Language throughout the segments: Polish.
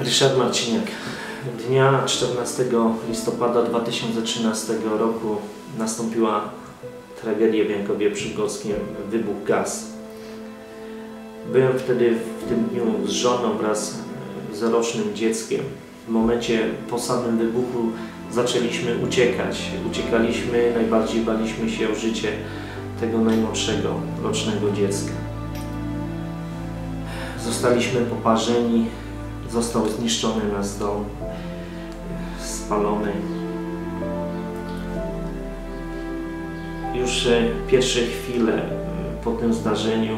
Ryszard Marciniak. Dnia 14 listopada 2013 roku nastąpiła tragedia w Jankowie Przygorskim, wybuch gaz. Byłem wtedy w tym dniu z żoną wraz z rocznym dzieckiem. W momencie po samym wybuchu zaczęliśmy uciekać. Uciekaliśmy, najbardziej baliśmy się o życie tego najmłodszego, rocznego dziecka. Zostaliśmy poparzeni, został zniszczony nasz dom, spalony. Już pierwsze chwile po tym zdarzeniu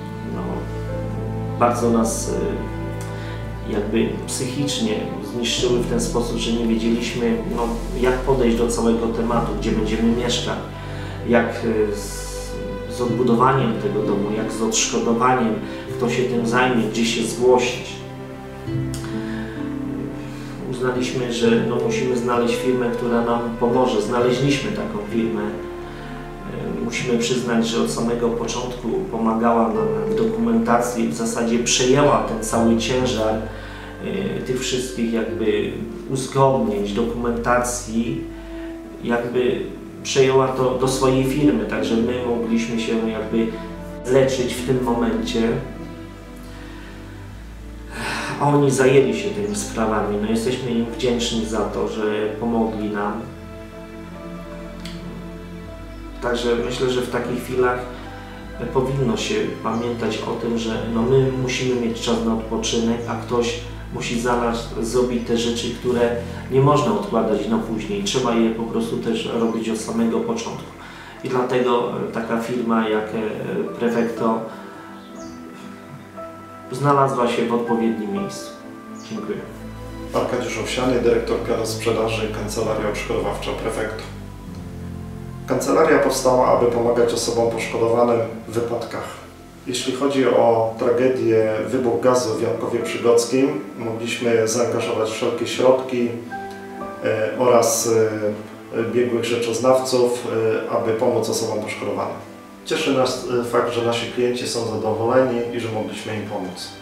bardzo nas jakby psychicznie zniszczyły w ten sposób, że nie wiedzieliśmy jak podejść do całego tematu, gdzie będziemy mieszkać, jak z odbudowaniem tego domu, jak z odszkodowaniem, kto się tym zajmie, gdzie się zgłosić. Uznaliśmy, że musimy znaleźć firmę, która nam pomoże. Znaleźliśmy taką firmę. Musimy przyznać, że od samego początku pomagała nam w dokumentacji, w zasadzie przejęła ten cały ciężar tych wszystkich jakby uzgodnień, dokumentacji, jakby przejęła to do swojej firmy, także my mogliśmy się jakby leczyć w tym momencie. A oni zajęli się tymi sprawami. Jesteśmy im wdzięczni za to, że pomogli nam. Także myślę, że w takich chwilach powinno się pamiętać o tym, że my musimy mieć czas na odpoczynek, a ktoś musi za nas zrobić te rzeczy, które nie można odkładać na później. Trzeba je po prostu też robić od samego początku. I dlatego taka firma jak Prefecto znalazła się w odpowiednim miejscu. Dziękuję. Arkadiusz Owsiany, dyrektor PR sprzedaży, Kancelaria Odszkodowawcza Prefecto. Kancelaria powstała, aby pomagać osobom poszkodowanym w wypadkach. Jeśli chodzi o tragedię wybuch gazu w Jankowie Przygorskim, mogliśmy zaangażować wszelkie środki oraz biegłych rzeczoznawców, aby pomóc osobom poszkodowanym. Cieszy nas fakt, że nasi klienci są zadowoleni i że mogliśmy im pomóc.